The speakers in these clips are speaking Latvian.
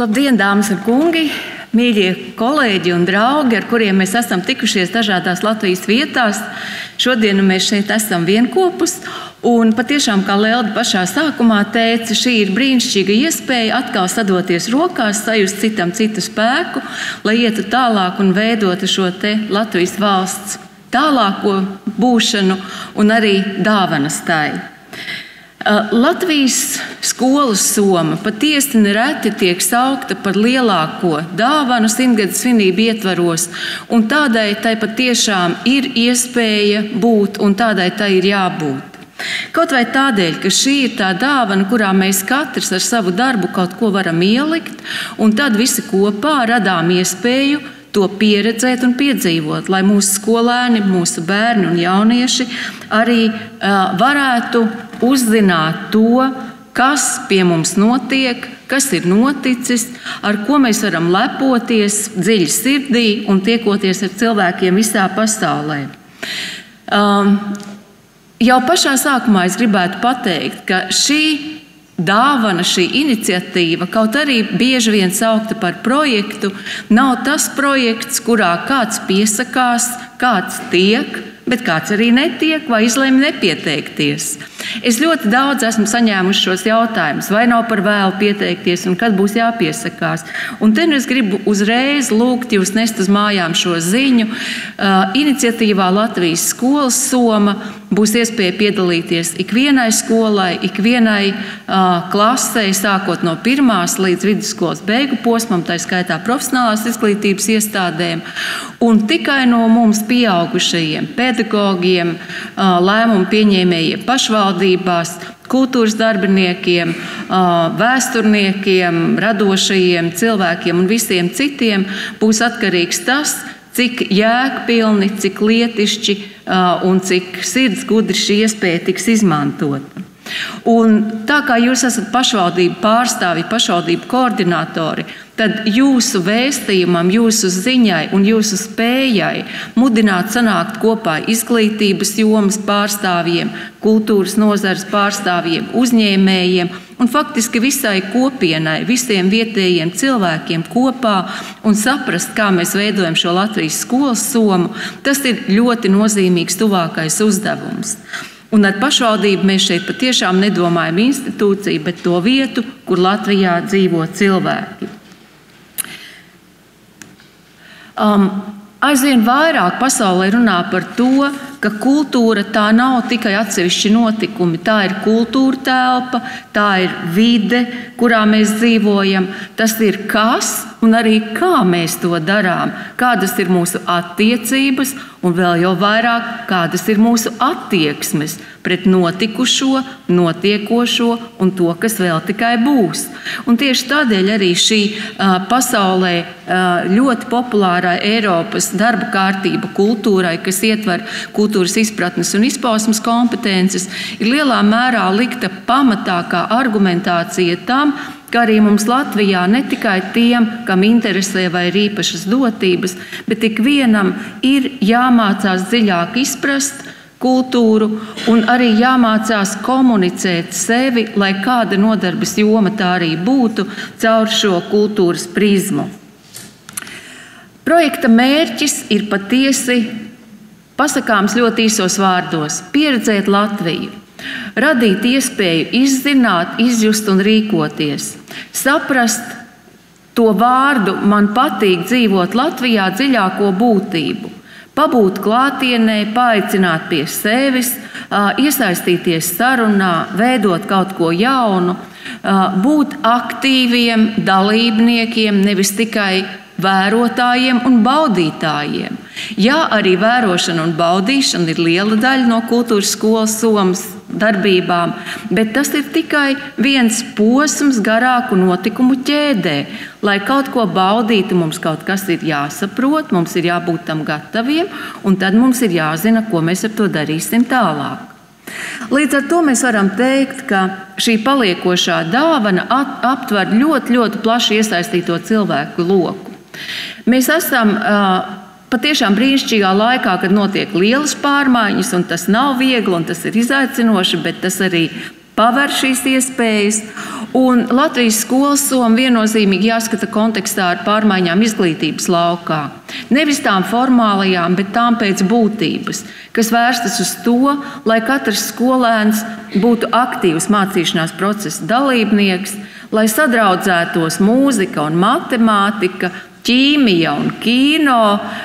Labdien, dāmas un kungi, mīļie kolēģi un draugi, ar kuriem mēs esam tikušies dažādās Latvijas vietās. Šodien mēs šeit esam vienkopus, un patiešām, kā Lelda pašā sākumā teica, šī ir brīnišķīga iespēja atkal sadoties rokās, sajust citam citu spēku, lai ietu tālāk un veidotu šo te Latvijas valsts tālāko būšanu un arī dāvanas tai. Latvijas skolas soma patiesi nereti tiek saukta par lielāko dāvanu simtgades svinību ietvaros, un tādai tai patiešām ir iespēja būt, un tādai tai ir jābūt. Kaut vai tādēļ, ka šī ir tā dāvana, kurā mēs katrs ar savu darbu kaut ko varam ielikt, un tad visi kopā radām iespēju to pieredzēt un piedzīvot, lai mūsu skolēni, mūsu bērni un jaunieši arī varētu uzzināt to, kas pie mums notiek, kas ir noticis, ar ko mēs varam lepoties dziļi sirdī un tiekoties ar cilvēkiem visā pasaulē. Jau pašā sākumā es gribētu pateikt, ka šī dāvana, šī iniciatīva, kaut arī bieži vien saukta par projektu, nav tas projekts, kurā kāds piesakās, kāds tiek, bet kāds arī netiek vai izlemj nepieteikties. Es ļoti daudz esmu saņēmuši šos jautājumus, vai nav par vēlu pieteikties un kad būs jāpiesakās. Un te es gribu uzreiz lūgt jūs nest uz mājām šo ziņu. Iniciatīvā Latvijas skolas soma būs iespēja piedalīties ikvienai skolai, ikvienai klasei, sākot no 1. līdz vidusskolas beigu posmam, tā skaitā profesionālās izglītības iestādēm, un tikai no mums pieaugušajiem pedagogiem, lēmumu pieņēmējiem pašvaldībās, kultūras darbiniekiem, vēsturniekiem, radošajiem cilvēkiem un visiem citiem būs atkarīgs tas, cik jēgpilni, cik lietišķi un cik sirds gudri šī iespēja tiks izmantota. Un tā kā jūs esat pašvaldību pārstāvji, pašvaldību koordinatori, tad jūsu vēstījumam, jūsu ziņai un jūsu spējai mudināt sanākt kopā izglītības jomas pārstāvjiem, kultūras nozares pārstāvjiem, uzņēmējiem un faktiski visai kopienai, visiem vietējiem cilvēkiem kopā un saprast, kā mēs veidojam šo Latvijas skolas somu, tas ir ļoti nozīmīgs tuvākais uzdevums. Un ar pašvaldību mēs šeit patiešām nedomājam institūciju, bet to vietu, kur Latvijā dzīvo cilvēki. Aizvien vairāk pasaulē runā par to, ka kultūra tā nav tikai atsevišķi notikumi, tā ir kultūra telpa, tā ir vide, kurā mēs dzīvojam, tas ir kas un arī kā mēs to darām, kādas ir mūsu attiecības un vēl jau vairāk, kādas ir mūsu attieksmes pret notikušo, notiekošo un to, kas vēl tikai būs. Un tieši tādēļ arī šī pasaulē ļoti populārā Eiropas darba kārtība kultūrai, kas ietver kultūras izpratnes un izpausmes kompetences, ir lielā mērā likta pamatā kā argumentācija tam, ka arī mums Latvijā ne tikai tiem, kam interesē vai ir īpašas dotības, bet ikvienam ir jāmācās dziļāk izprast kultūru un arī jāmācās komunicēt sevi, lai kāda nodarbes joma tā arī būtu, caur šo kultūras prizmu. Projekta mērķis ir patiesi pasakāms ļoti īsos vārdos – pieredzēt Latviju, radīt iespēju izzināt, izjust un rīkoties, saprast to vārdu man patīk dzīvot Latvijā dziļāko būtību, pabūt klātienē, paaicināt pie sevis, iesaistīties sarunā, veidot kaut ko jaunu, būt aktīviem dalībniekiem, nevis tikai vērotājiem un baudītājiem. Jā, arī vērošana un baudīšana ir liela daļa no kultūras skolas somas darbībām, bet tas ir tikai viens posms garāku notikumu ķēdē. Lai kaut ko baudītu, mums kaut kas ir jāsaprot, mums ir jābūt tam gataviem, un tad mums ir jāzina, ko mēs ar to darīsim tālāk. Līdz ar to mēs varam teikt, ka šī paliekošā dāvana aptver ļoti, ļoti plaši iesaistīto cilvēku loku. Mēs esam patiešām brīnišķīgā laikā, kad notiek lielas pārmaiņas, un tas nav viegli, un tas ir izaicinoši, bet tas arī paver šīs iespējas. Un Latvijas skolas soma viennozīmīgi jāskata kontekstā ar pārmaiņām izglītības laukā. Nevis tām formālajām, bet tām pēc būtības, kas vērstas uz to, lai katrs skolēns būtu aktīvs mācīšanās procesa dalībnieks, lai sadraudzētos mūzika un matemātika, ķīmija un kino,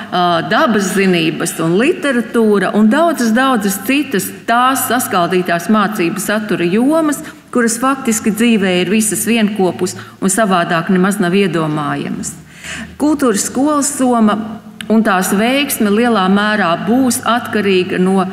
dabas zinības un literatūra un daudzas citas tās saskaldītās mācību satura jomas, kuras faktiski dzīvē ir visas vienkopus un savādāk nemaz nav iedomājamas. Kultūras skolas soma un tās veiksme lielā mērā būs atkarīga no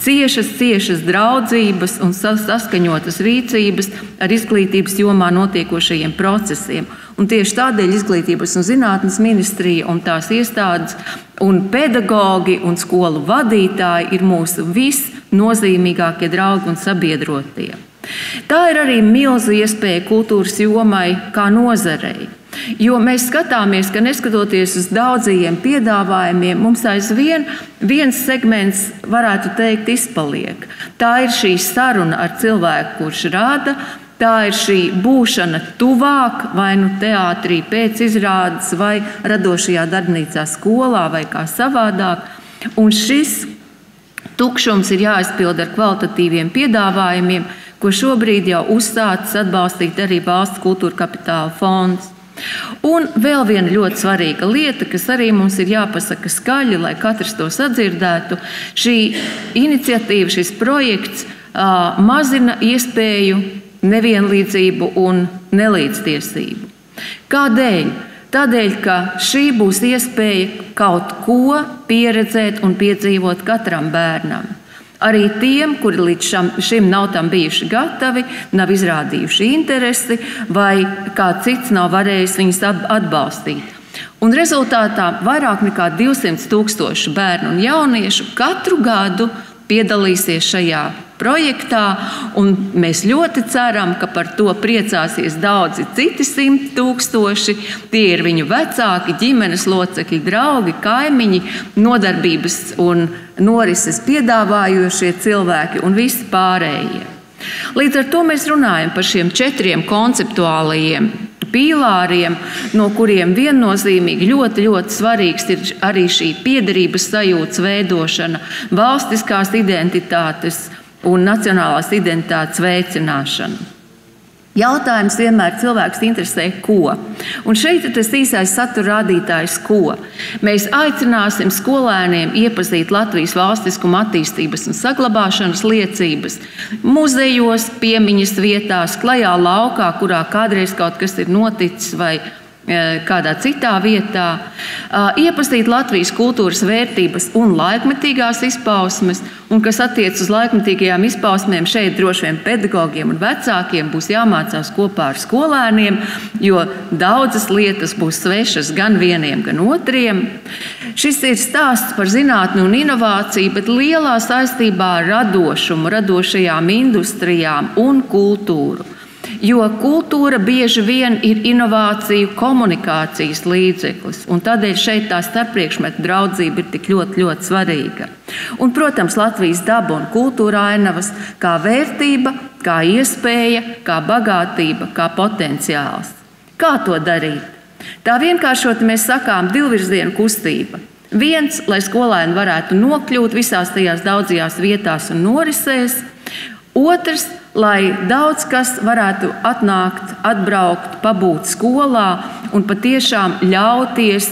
ciešas draudzības un saskaņotas rīcības ar izglītības jomā notiekošajiem procesiem. Un tieši tādēļ Izglītības un zinātnes ministrija un tās iestādes un pedagogi un skolu vadītāji ir mūsu visnozīmīgākie draugi un sabiedrotie. Tā ir arī milza iespēja kultūras jomai kā nozarei. Jo mēs skatāmies, ka neskatoties uz daudzajiem piedāvājumiem, mums aizvien viens segments, varētu teikt, izpaliek. Tā ir šī saruna ar cilvēku, kurš rada, tā ir šī būšana tuvāk, vai nu teātrī pēc izrādes, vai radošajā darbnīcā skolā, vai kā savādāk. Un šis tukšums ir jāizpild ar kvalitatīviem piedāvājumiem, ko šobrīd jau uzsācis atbalstīt arī Valsts kultūra kapitāla fonds. Un vēl viena ļoti svarīga lieta, kas arī mums ir jāpasaka skaļi, lai katrs to sadzirdētu. Šī iniciatīva, šis projekts mazina iespēju nevienlīdzību un nelīdztiesību. Kādēļ? Tādēļ, ka šī būs iespēja kaut ko pieredzēt un piedzīvot katram bērnam. Arī tiem, kuri līdz šim nav tam bijuši gatavi, nav izrādījuši interesi, vai kā cits nav varējis viņus atbalstīt. Un rezultātā vairāk nekā 200,000 bērnu un jauniešu katru gadu piedalīsies šajā projektā, un mēs ļoti ceram, ka par to priecāsies daudzi citi 100,000. Tie ir viņu vecāki, ģimenes locekļi, draugi, kaimiņi, nodarbības un norises piedāvājošie cilvēki un visi pārējie. Līdz ar to mēs runājam par šiem 4 konceptuālajiem pīlāriem, no kuriem viennozīmīgi ļoti svarīgs ir arī šī piederības sajūtas veidošana, valstiskās identitātes un nacionālās identitātes veicināšana. Jautājums vienmēr cilvēks interesē, ko. Un šeit ir tas īsais satura rādītājs, ko. Mēs aicināsim skolēniem iepazīt Latvijas valstiskuma attīstības un saglabāšanas liecības muzejos, piemiņas vietās, klajā laukā, kurā kādreiz kaut kas ir noticis vai kādā citā vietā, iepazīt Latvijas kultūras vērtības un laikmetīgās izpausmes, un kas attiec uz laikmetīgajām izpausmēm, šeit droši vien pedagogiem un vecākiem būs jāmācās kopā ar skolēniem, jo daudzas lietas būs svešas gan vieniem, gan otriem. Šis ir stāsts par zinātni un inovāciju, bet lielā saistībā ar radošumu, radošajām industrijām un kultūru. Jo kultūra bieži vien ir inovāciju komunikācijas līdzeklis, un tādēļ šeit tā starppriekšmetu draudzība ir tik ļoti svarīga. Un, protams, Latvijas daba un kultūra ainavas kā vērtība, kā iespēja, kā bagātība, kā potenciāls. Kā to darīt? Tā vienkāršoti mēs sakām divvirzienu kustība. Viens, lai skolēni varētu nokļūt visās tajās daudzajās vietās un norisēs. Otrs, lai daudz kas varētu atnākt, atbraukt, pabūt skolā un patiešām ļauties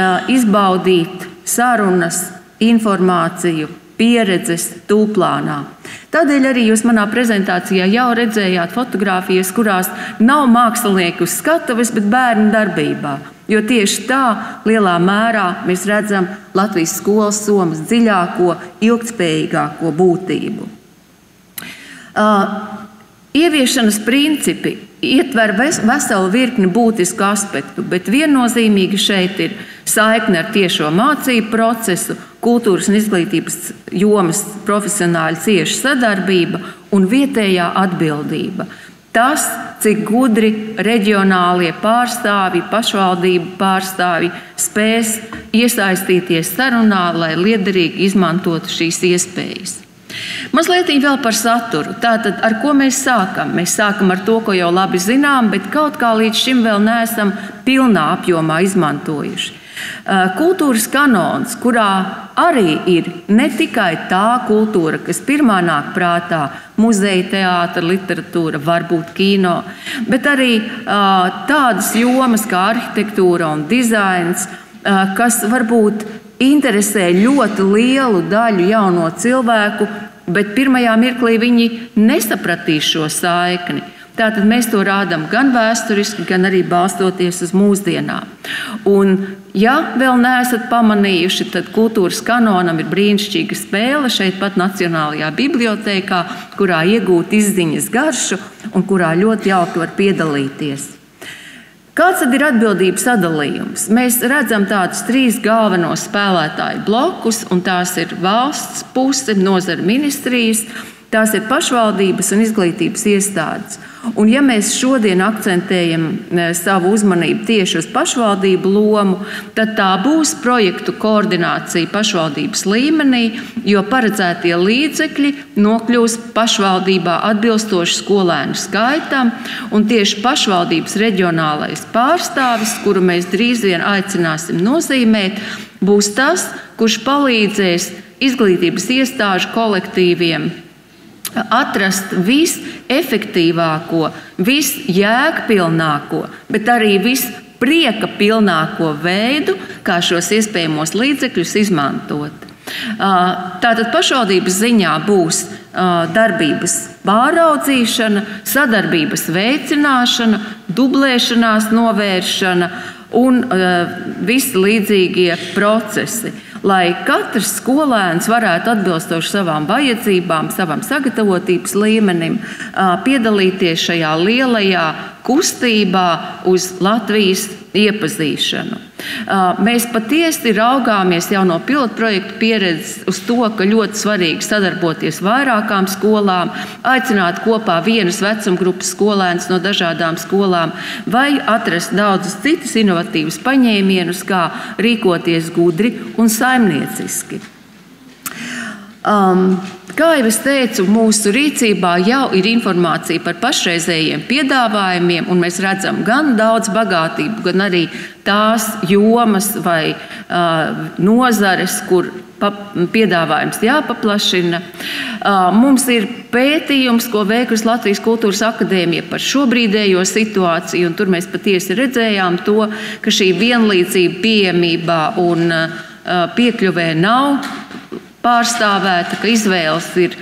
izbaudīt sarunas, informāciju, pieredzes tūplānā. Tādēļ arī jūs manā prezentācijā jau redzējāt fotogrāfijas, kurās nav mākslinieki uz skatuves, bet bērnu darbībā. Jo tieši tā lielā mērā mēs redzam Latvijas skolas somas dziļāko, ilgtspējīgāko būtību. Ieviešanas principi ietver veselu virkni būtisku aspektu, bet viennozīmīgi šeit ir saikne ar tiešo mācību procesu, kultūras un izglītības jomas profesionāļu cieša sadarbība un vietējā atbildība. Tas, cik gudri reģionālie pārstāvji, pašvaldību pārstāvji spēs iesaistīties sarunā, lai liederīgi izmantotu šīs iespējas. Mazliet vēl par saturu. Tātad, ar ko mēs sākam? Mēs sākam ar to, ko jau labi zinām, bet kaut kā līdz šim vēl neesam pilnā apjomā izmantojuši. Kultūras kanons, kurā arī ir ne tikai tā kultūra, kas pirmā nāk prātā, muzeja, teātra, literatūra, varbūt kino, bet arī tādas jomas kā arhitektūra un dizains, kas varbūt interesē ļoti lielu daļu jauno cilvēku, bet pirmajā mirklī viņi nesapratīs šo saikni. Tātad mēs to rādām gan vēsturiski, gan arī balstoties uz mūsdienām. Un, ja vēl neesat pamanījuši, tad kultūras kanonam ir brīnišķīga spēle šeit pat Nacionālajā bibliotēkā, kurā iegūt izziņas garšu un kurā ļoti jauki var piedalīties. Kāds tad ir atbildības sadalījums? Mēs redzam tādus 3 galvenos spēlētāju blokus, un tās ir valsts puse, nozara ministrijas, tās ir pašvaldības un izglītības iestādes. Un ja mēs šodien akcentējam savu uzmanību tieši uz pašvaldību lomu, tad tā būs projektu koordinācija pašvaldības līmenī, jo paredzētie līdzekļi nokļūs pašvaldībā atbilstoši skolēnu skaitam, un tieši pašvaldības reģionālais pārstāvis, kuru mēs drīz vien aicināsim nozīmēt, būs tas, kurš palīdzēs izglītības iestāžu kolektīviem atrast visefektīvāko, visjēgpilnāko, bet arī visprieka pilnāko veidu, kā šos iespējamos līdzekļus izmantot. Tātad pašvaldības ziņā būs darbības pāraudzīšana, sadarbības veicināšana, dublēšanās novēršana un visi līdzīgie procesi, lai katrs skolēns varētu atbilstoši savām vajadzībām, savam sagatavotības līmenim piedalīties šajā lielajā kustībā uz Latvijas iepazīšanu. Mēs patiesi raugāmies jau no pilotprojektu pieredzes uz to, ka ļoti svarīgi sadarboties vairākām skolām, aicināt kopā vienas vecumgrupas skolēnus no dažādām skolām vai atrast daudzus citus inovatīvus paņēmienus, kā rīkoties gudri un saimnieciski. Kā jau es teicu, mūsu rīcībā jau ir informācija par pašreizējiem piedāvājumiem, un mēs redzam gan daudz bagātību, gan arī tās jomas vai nozares, kur piedāvājums jāpaplašina. Mums ir pētījums, ko veikusi Latvijas Kultūras akadēmija par šobrīdējo situāciju, un tur mēs patiesi redzējām to, ka šī vienlīdzība pieejamībā un piekļuvē nav pārstāvēta, ka izvēles ir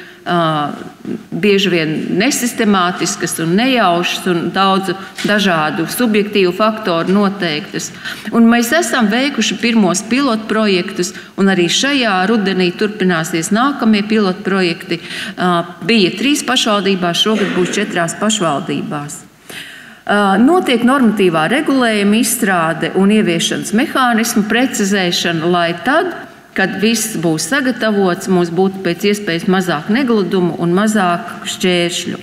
bieži vien nesistemātiskas un nejaušas un daudzu dažādu subjektīvu faktoru noteiktas. Un mēs esam veikuši pirmos pilotprojektus, un arī šajā rudenī turpināsies nākamie pilotprojekti. Bija 3 pašvaldībās, šogad būs 4 pašvaldībās. Notiek normatīvā regulējuma izstrāde un ieviešanas mehānismu precizēšana, lai tad, kad viss būs sagatavots, mums būtu pēc iespējas mazāk negludumu un mazāk šķēršļu.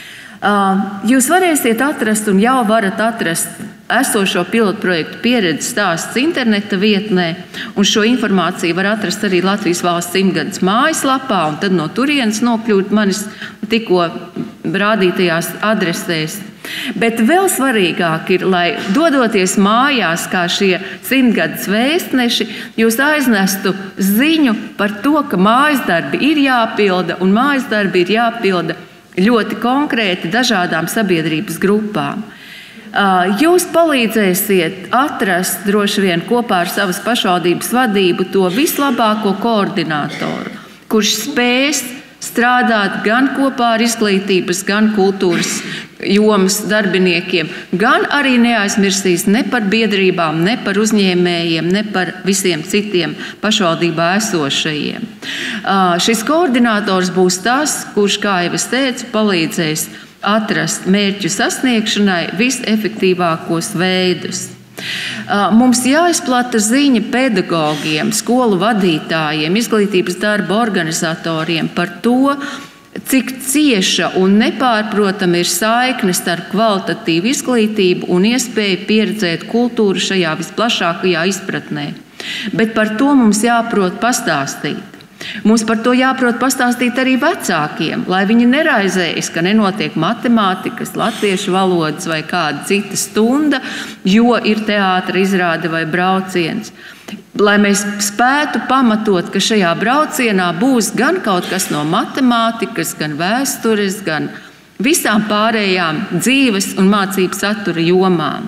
Jūs varēsiet atrast un jau varat atrast esošo pilotprojektu pieredzes stāsts interneta vietnē, un šo informāciju var atrast arī Latvijas valsts 100-gades mājaslapā, un tad no turienes nokļūt manis tikko rādītajās adresēs. Bet vēl svarīgāk ir, lai dodoties mājās, kā šie 100-gades vēstneši, jūs aiznestu ziņu par to, ka mājasdarbi ir jāpilda, un mājasdarbi ir jāpilda ļoti konkrēti dažādām sabiedrības grupām. Jūs palīdzēsiet atrast droši vien kopā ar savas pašvaldības vadību to vislabāko koordinātoru, kurš spēs strādāt gan kopā ar izglītības, gan kultūras jomas darbiniekiem, gan arī neaizmirsīs ne par biedrībām, ne par uzņēmējiem, ne par visiem citiem pašvaldībā esošajiem. Šis koordinators būs tas, kurš, kā jau es teicu, palīdzēs atrast mērķu sasniegšanai visefektīvākos veidus. Mums jāizplata ziņa pedagogiem, skolu vadītājiem, izglītības darba organizatoriem par to, cik cieša un nepārprotama ir saikne starp kvalitatīvu izglītību un iespēju pieredzēt kultūru šajā visplašākajā izpratnē. Bet par to mums jāprot pastāstīt. Mums par to jāprot pastāstīt arī vecākiem, lai viņi neraizējas, ka nenotiek matemātikas, latviešu valodas vai kāda cita stunda, jo ir teātra izrāde vai brauciens. Lai mēs spētu pamatot, ka šajā braucienā būs gan kaut kas no matemātikas, gan vēstures, gan visām pārējām dzīves un mācību satura jomām.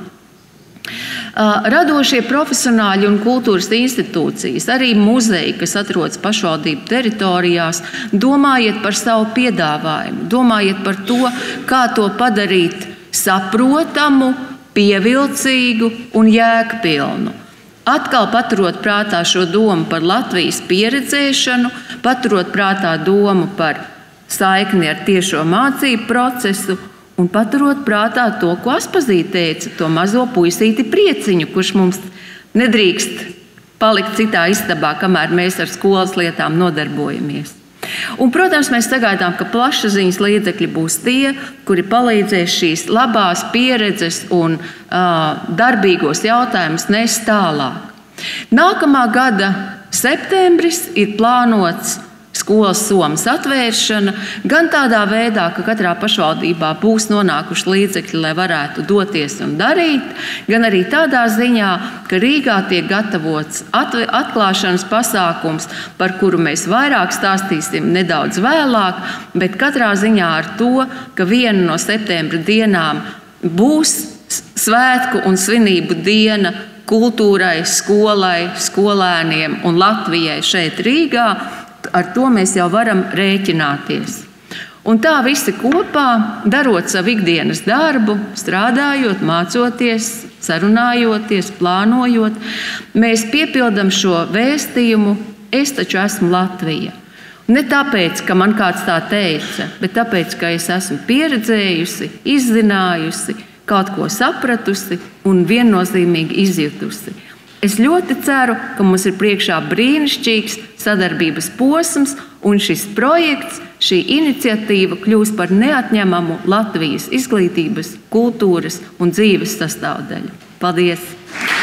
Radošie profesionāļi un kultūras institūcijas, arī muzeji, kas atrodas pašvaldību teritorijās, domājiet par savu piedāvājumu, domājiet par to, kā to padarīt saprotamu, pievilcīgu un jēgpilnu. Atkal paturot prātā šo domu par Latvijas pieredzēšanu, paturot prātā domu par saikni ar tiešo mācību procesu un paturot prātā to, ko Aspazīte teica, to mazo puisīti Prieciņu, kurš mums nedrīkst palikt citā istabā, kamēr mēs ar skolas lietām nodarbojamies. Un, protams, mēs sagaidām, ka plašsaziņas līdzekļi būs tie, kuri palīdzēs šīs labās pieredzes un darbīgos jautājumus nest tālāk. Nākamā gada septembris ir plānots skolas somas atvēršana, gan tādā veidā, ka katrā pašvaldībā būs nonākuši līdzekļi, lai varētu doties un darīt, gan arī tādā ziņā, ka Rīgā tiek gatavots atklāšanas pasākums, par kuru mēs vairāk stāstīsim nedaudz vēlāk, bet katrā ziņā ar to, ka viena no septembra dienām būs svētku un svinību diena kultūrai, skolai, skolēniem un Latvijai šeit Rīgā. Ar to mēs jau varam rēķināties. Un tā visi kopā, darot savu ikdienas darbu, strādājot, mācoties, sarunājoties, plānojot, mēs piepildam šo vēstījumu: es taču esmu Latvija. Ne tāpēc, ka man kāds tā teica, bet tāpēc, ka es esmu pieredzējusi, izzinājusi, kaut ko sapratusi un viennozīmīgi izjutusi. Es ļoti ceru, ka mums ir priekšā brīnišķīgs sadarbības posms, un šis projekts, šī iniciatīva kļūs par neatņemamu Latvijas izglītības, kultūras un dzīves sastāvdaļu. Paldies!